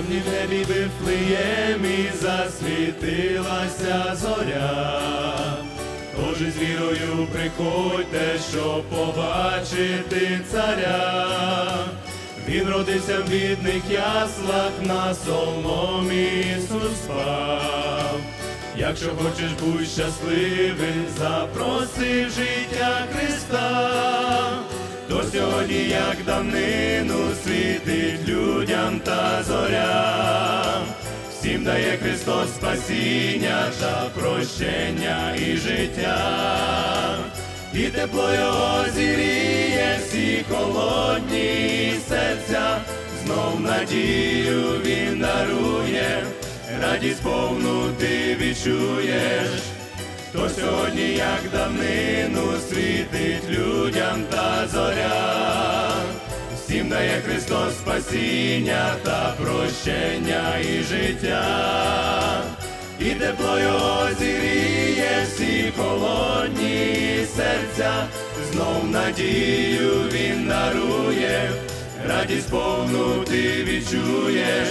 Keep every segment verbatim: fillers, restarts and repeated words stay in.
І в небі Вифлеємі засвітилася зоря. Тож з вірою приходьте, щоб побачити царя. Він родився в бідних яслах, на соломі Ісус спав. Якщо хочеш бути щасливим, запроси в життя Христа. То сьогодні, як давнину, світить людям та зоря. Всім дає Христос спасіння та прощення і життя. І тепло Його зігріє всі холодні серця. Знов надію Він дарує, радість повну ти відчуєш. То сьогодні, як давнину, світить людям та зоря. Всім дає Христос спасіння та прощення і життя. І тепло Його зігріє всі холодні серця. Знов надію Він дарує, радість повну ти відчуєш,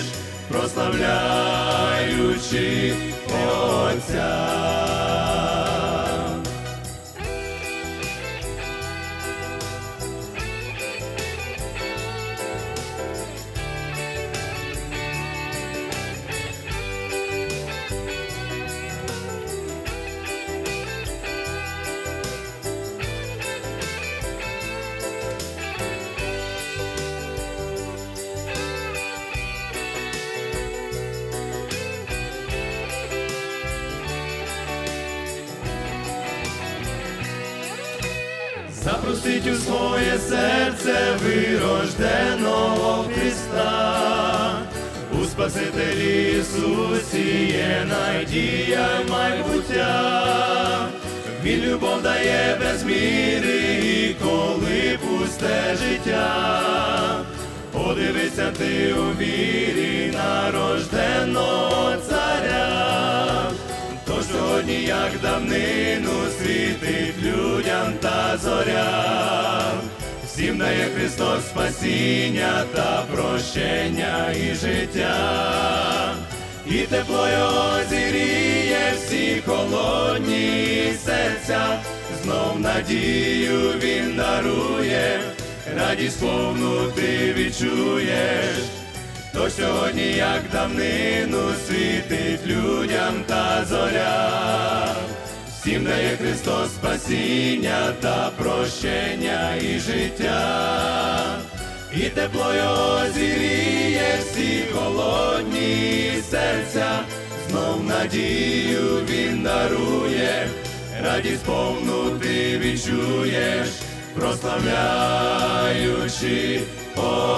прославляючи Отця. Запросить у своє серце вирожденого Христа. У Спасителі Ісусі є надія й майбуття. Він любов дає без міри, і коли пусте життя. Подивися ти у вірі на рожденого царя. То сьогодні, як давнину, світить людям та зоря. Всім дає Христос спасіння та прощення і життя. І тепло Його зігріє всі холодні серця. Знов надію Він дарує, радість повну ти відчуєш. То сьогодні, як давнину, світить людям та зоря. Всім дає Христос спасіння та прощення і життя. І тепло Його зігріє всі холодні серця. Знов надію Він дарує, радість повну ти відчуєш, прославляючи Отця.